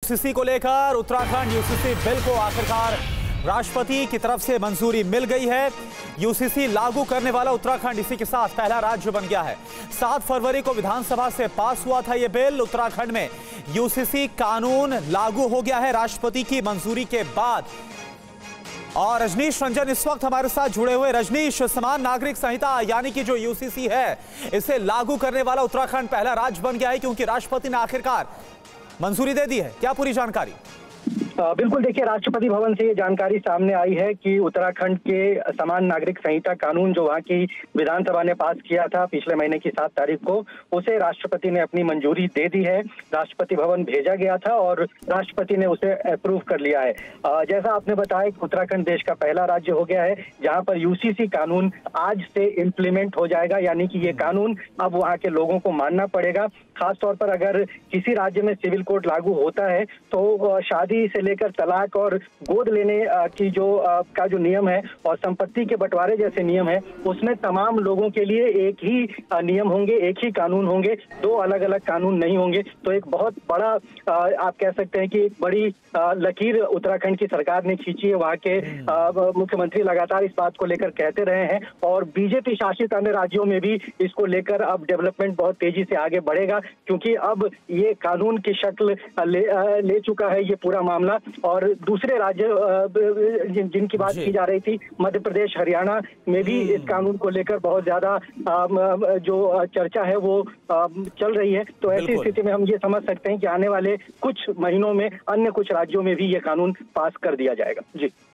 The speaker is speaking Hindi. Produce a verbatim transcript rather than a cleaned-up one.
यूसीसी को लेकर उत्तराखंड यूसीसी बिल को आखिरकार राष्ट्रपति की तरफ से मंजूरी मिल गई है। यूसीसी लागू करने वाला उत्तराखंड इसी के साथ पहला राज्य बन गया है। सात फरवरी को विधानसभा से पास हुआ था यह बिल। उत्तराखंड में यूसीसी कानून लागू हो गया है राष्ट्रपति की मंजूरी के बाद। और रजनीश रंजन इस वक्त हमारे साथ जुड़े हुए। रजनीश, समान नागरिक संहिता यानी कि जो यूसीसी है इसे लागू करने वाला उत्तराखंड पहला राज्य बन गया है क्योंकि राष्ट्रपति ने आखिरकार मंजूरी दे दी है। क्या पूरी जानकारी? बिल्कुल, देखिए, राष्ट्रपति भवन से ये जानकारी सामने आई है कि उत्तराखंड के समान नागरिक संहिता कानून जो वहाँ की विधानसभा ने पास किया था पिछले महीने की सात तारीख को, उसे राष्ट्रपति ने अपनी मंजूरी दे दी है। राष्ट्रपति भवन भेजा गया था और राष्ट्रपति ने उसे अप्रूव कर लिया है। जैसा आपने बताया कि उत्तराखंड देश का पहला राज्य हो गया है जहाँ पर यूसीसी कानून आज से इम्प्लीमेंट हो जाएगा, यानी कि ये कानून अब वहाँ के लोगों को मानना पड़ेगा। खासतौर पर अगर किसी राज्य में सिविल कोड लागू होता है तो शादी से लेकर तलाक और गोद लेने की जो का जो नियम है और संपत्ति के बंटवारे जैसे नियम है, उसमें तमाम लोगों के लिए एक ही नियम होंगे, एक ही कानून होंगे, दो अलग अलग कानून नहीं होंगे। तो एक बहुत बड़ा आप कह सकते हैं कि एक बड़ी लकीर उत्तराखंड की सरकार ने खींची है। वहाँ के मुख्यमंत्री लगातार इस बात को लेकर कहते रहे हैं और बीजेपी शासित अन्य राज्यों में भी इसको लेकर अब डेवलपमेंट बहुत तेजी से आगे बढ़ेगा क्योंकि अब ये कानून की शक्ल ले, ले चुका है ये पूरा मामला। और दूसरे राज्य जिन, जिनकी बात की जा रही थी, मध्य प्रदेश, हरियाणा में भी इस कानून को लेकर बहुत ज्यादा जो चर्चा है वो चल रही है। तो ऐसी स्थिति में हम ये समझ सकते हैं कि आने वाले कुछ महीनों में अन्य कुछ राज्यों में भी ये कानून पास कर दिया जाएगा। जी।